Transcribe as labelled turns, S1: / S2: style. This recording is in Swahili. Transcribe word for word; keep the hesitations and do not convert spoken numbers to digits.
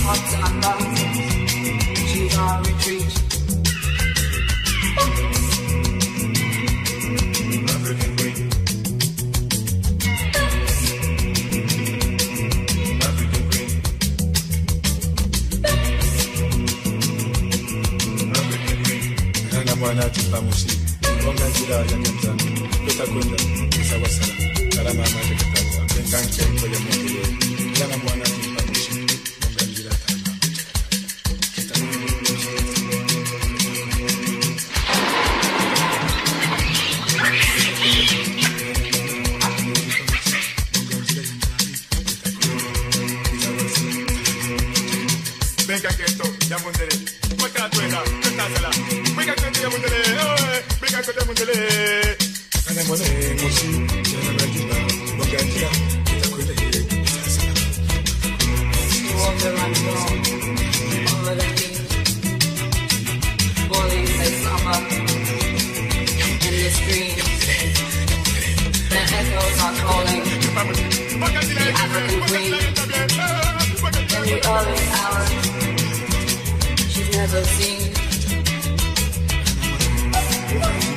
S1: hearts and lungs. Choose our retreat.
S2: African queen. African queen. African queen. Nana mwana tupamushi. Bonga njira ya Tanzania. Tutakwenda sawa sawa. Salama maji kataza. Benkanke kwa ya mwingine. Nana mwana tupamushi. Bonga njira tana. Venga que esto, ya mundele. Muestra la tuela, cuéntasela. Venga que esto ya mundele. Venga que esto ya mundele. Ana mone, moshi, ya na majuba. Bonga njira, itakwele, itasela.
S1: Water runs long over the field. Boiling like summer in the streams. The echoes are calling the African queen in the early hours. She's never seen